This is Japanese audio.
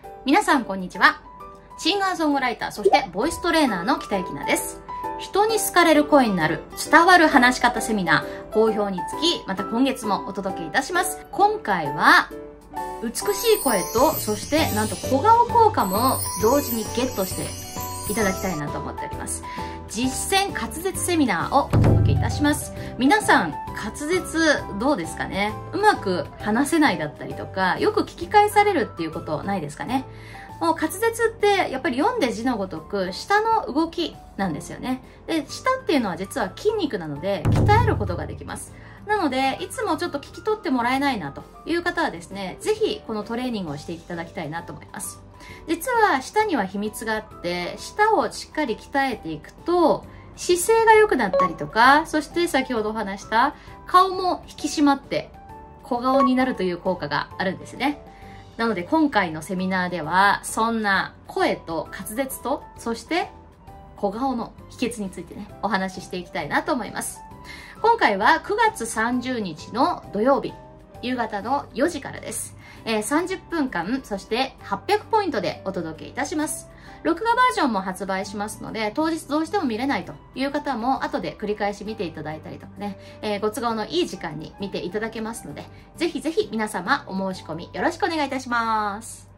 皆さんこんにちは。シンガーソングライター、そしてボイストレーナーの北井きなです。人に好かれる声になる、伝わる話し方セミナー、好評につき、また今月もお届けいたします。今回は、美しい声と、そしてなんと小顔効果も同時にゲットしていただきたいなと思っております。実践滑舌セミナーをお届けいたします。皆さん、滑舌どうですかね？うまく話せないだったりとか、よく聞き返されるっていうことないですかね？もう滑舌ってやっぱり読んで字のごとく舌の動きなんですよね。で、舌っていうのは実は筋肉なので鍛えることができます。なので、いつもちょっと聞き取ってもらえないなという方はですね、ぜひこのトレーニングをしていただきたいなと思います。実は舌には秘密があって、舌をしっかり鍛えていくと、姿勢が良くなったりとか、そして先ほどお話した顔も引き締まって小顔になるという効果があるんですね。なので今回のセミナーでは、そんな声と滑舌と、そして小顔の秘訣についてね、お話ししていきたいなと思います。今回は9月30日の土曜日、夕方の4時からです。30分間、そして800ポイントでお届けいたします。録画バージョンも発売しますので、当日どうしても見れないという方も、後で繰り返し見ていただいたりとかね、ご都合のいい時間に見ていただけますので、ぜひぜひ皆様お申し込みよろしくお願いいたします。